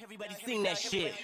Everybody sing that shit.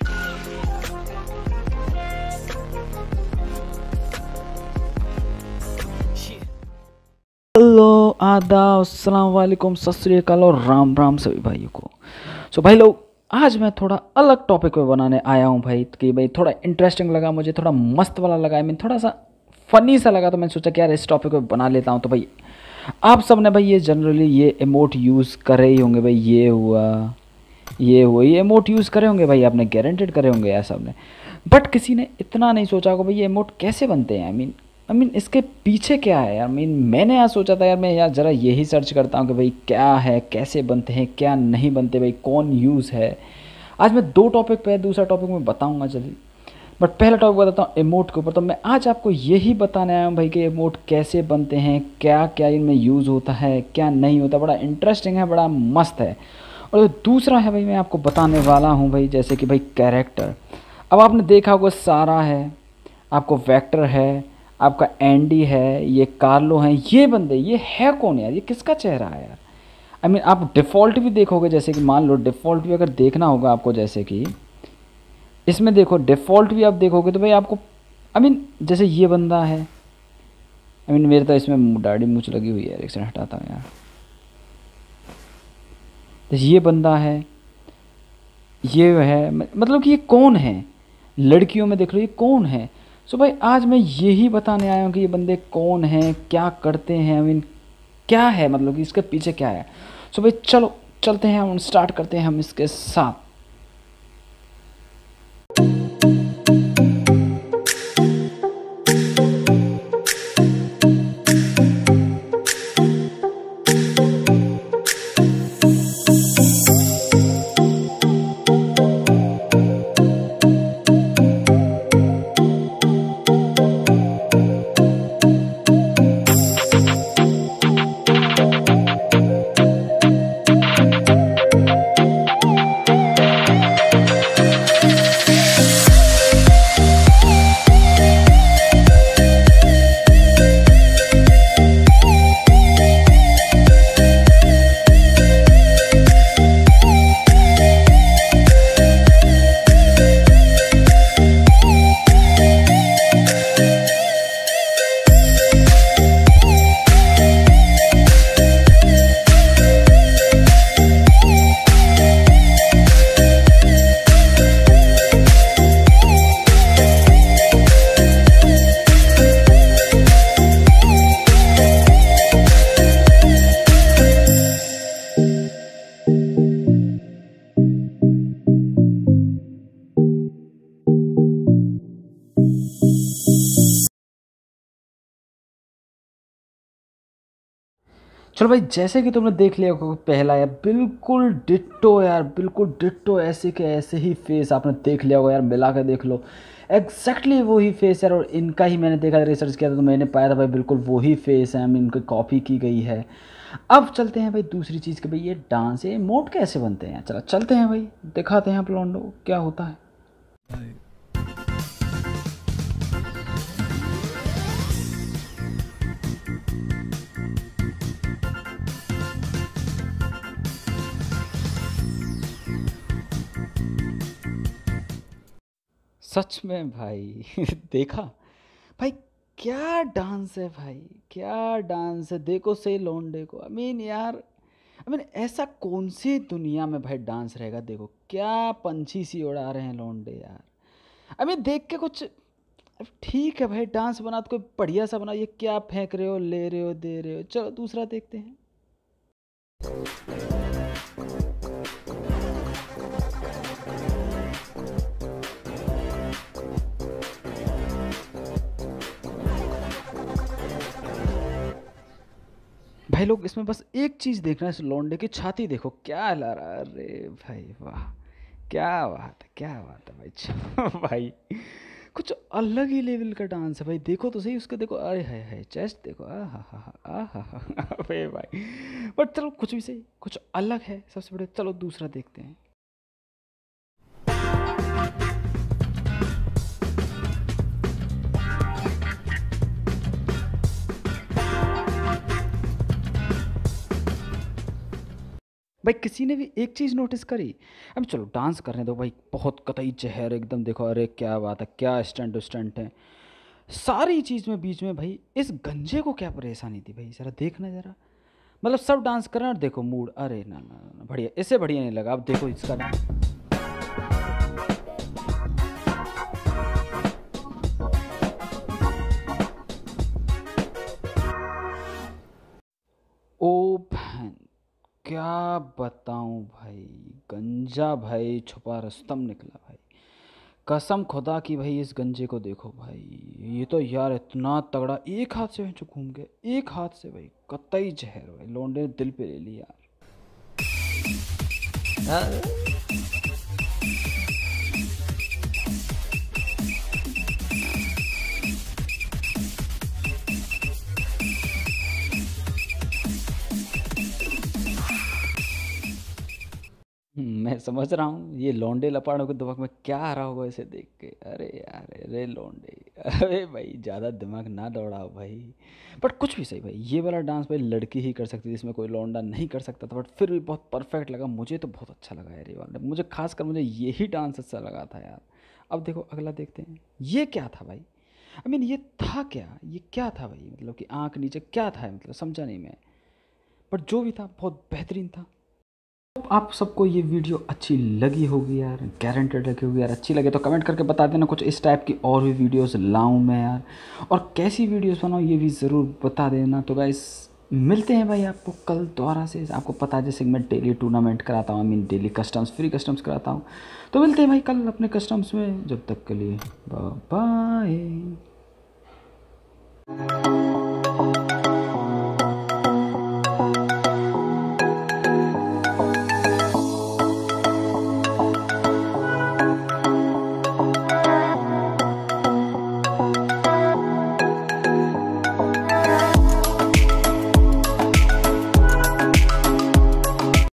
Hello आदाब अस्सलाम वालेकुम सत श्री अकाल और राम राम सभी भाइयों को। सो भाई लोग, आज मैं थोड़ा अलग टॉपिक पे बनाने आया हूँ भाई, कि भाई थोड़ा इंटरेस्टिंग लगा मुझे, थोड़ा मस्त वाला लगा, मैं थोड़ा सा फ़नी सा लगा, तो मैंने सोचा कि यार इस टॉपिक पे बना लेता हूँ। तो भाई आप सब ने भाई ये जनरली ये इमोट यूज़ करे ही होंगे भाई, ये हुआ ये इमोट यूज़ करे होंगे भाई, आपने गारंटेड करे होंगे यार सब ने। बट किसी ने इतना नहीं सोचा होगा भाई ये इमोट कैसे बनते हैं। आई मीन इसके पीछे क्या है यार। मैंने आज सोचा था यार, मैं यार ज़रा यही सर्च करता हूँ कि भाई क्या है, कैसे बनते हैं, क्या नहीं बनते भाई, कौन यूज़ है। आज मैं दो टॉपिक पे, दूसरा टॉपिक मैं बताऊँगा जल्दी, बट पहला टॉपिक बताता हूँ इमोट के ऊपर। तो मैं आज आपको यही बताने आया हूँ भाई कि इमोट कैसे बनते हैं, क्या क्या इनमें यूज़ होता है, क्या नहीं होता। बड़ा इंटरेस्टिंग है, बड़ा मस्त है। और जो दूसरा है भाई, मैं आपको बताने वाला हूँ भाई, जैसे कि भाई कैरेक्टर। अब आपने देखा होगा सारा है, आपको वेक्टर है, आपका एंडी है, ये कार्लो हैं, ये बंदे, ये है कौन यार, ये किसका चेहरा है यार। आप डिफ़ॉल्ट भी देखोगे, जैसे कि मान लो डिफ़ॉल्ट भी अगर देखना होगा आपको, जैसे कि इसमें देखो डिफ़ॉल्ट भी आप देखोगे तो भाई आपको जैसे ये बंदा है। मेरे तो इसमें दाढ़ी मूंछ लगी हुई है यार, एक सेकंड हटाता हूँ यार। जैसे ये बंदा है, ये है, मतलब कि ये कौन है, लड़कियों में देख लो ये कौन है। सो भाई आज मैं यही बताने आया हूँ कि ये बंदे कौन हैं, क्या करते हैं, क्या है, मतलब कि इसके पीछे क्या है। सो भाई चलो चलते हैं, हम स्टार्ट करते हैं हम इसके साथ। चलो भाई, जैसे कि तुमने देख लिया होगा पहला यार, बिल्कुल डिट्टो यार, बिल्कुल डिट्टो, ऐसे के ऐसे ही फेस आपने देख लिया होगा यार, मिला कर देख लो, एग्जैक्टली वही फेस यार। और इनका ही मैंने देखा, रिसर्च किया था तो मैंने पाया था भाई बिल्कुल वही फेस है, इनकी कॉपी की गई है। अब चलते हैं भाई दूसरी चीज़ के, भाई ये डांस, ये इमोट कैसे बनते हैं। चलो चलते हैं भाई, दिखाते हैं आप लॉन्डो क्या होता है। सच में भाई देखा भाई, क्या डांस है भाई, क्या डांस है, देखो सही लौंडे को। यार ऐसा कौन सी दुनिया में भाई डांस रहेगा। देखो क्या पंछी सी उड़ा रहे हैं लौंडे यार। देख के कुछ, अब ठीक है भाई, डांस बना तो कोई बढ़िया सा बना, ये क्या फेंक रहे हो, ले रहे हो, दे रहे हो। चलो दूसरा देखते हैं। भाई लोग इसमें बस एक चीज़ देखना है, इस लौंडे की छाती देखो क्या ला रहा है। अरे भाई वाह, क्या बात है, क्या बात है भाई। चलो भाई कुछ अलग ही लेवल का डांस है भाई, देखो तो सही उसके, देखो अरे है चेस्ट देखो, आ हा हा अरे भाई। बट चलो कुछ भी सही, कुछ अलग है सबसे बड़े। चलो दूसरा देखते हैं। भाई किसी ने भी एक चीज़ नोटिस करी? अब चलो डांस करने दो भाई, बहुत कतई चेहरे एकदम, देखो अरे क्या बात है, क्या स्टंट स्टंट है, सारी चीज़ में बीच में भाई इस गंजे को क्या परेशानी थी भाई, ज़रा देखना ज़रा। मतलब सब डांस कर रहे हैं और देखो मूड, अरे ना ना ना, बढ़िया, इससे बढ़िया नहीं लगा। अब देखो इसका, ओ बहन, क्या बताऊं भाई, गंजा भाई छुपा रुस्तम निकला भाई। कसम खुदा की भाई, इस गंजे को देखो भाई, ये तो यार इतना तगड़ा, एक हाथ से जो घूम गए, एक हाथ से भाई, कतई जहर भाई, लौंडे ने दिल पे ले लिया यार। मैं समझ रहा हूँ ये लौंडे लपाड़ों के दिमाग में क्या आ रहा होगा इसे देख के, अरे यार, अरे लौंडे, अरे भाई ज़्यादा दिमाग ना दौड़ाओ भाई। बट कुछ भी सही भाई, ये वाला डांस भाई लड़की ही कर सकती थी, इसमें कोई लौंडा नहीं कर सकता था, बट फिर भी बहुत परफेक्ट लगा, मुझे तो बहुत अच्छा लगा यार ये वाला, मुझे खासकर मुझे यही डांस अच्छा लगा था यार। अब देखो अगला देखते हैं, ये क्या था भाई, आई मीन ये था क्या, ये क्या था भाई, मतलब कि आँख नीचे क्या था, मतलब समझा नहीं मैं, बट जो भी था बहुत बेहतरीन था। आप सबको ये वीडियो अच्छी लगी होगी यार, गारंटेड लगी होगी यार, अच्छी लगे तो कमेंट करके बता देना, कुछ इस टाइप की और भी वीडियोस लाऊं मैं यार, और कैसी वीडियोस बनाऊं ये भी ज़रूर बता देना। तो गाइस मिलते हैं भाई आपको कल दोबारा से, आपको पता है जैसे कि मैं डेली टूर्नामेंट कराता हूँ, I mean daily customs, free customs कराता हूँ, तो मिलते हैं भाई कल अपने कस्टम्स में, जब तक के लिए बाय बाय।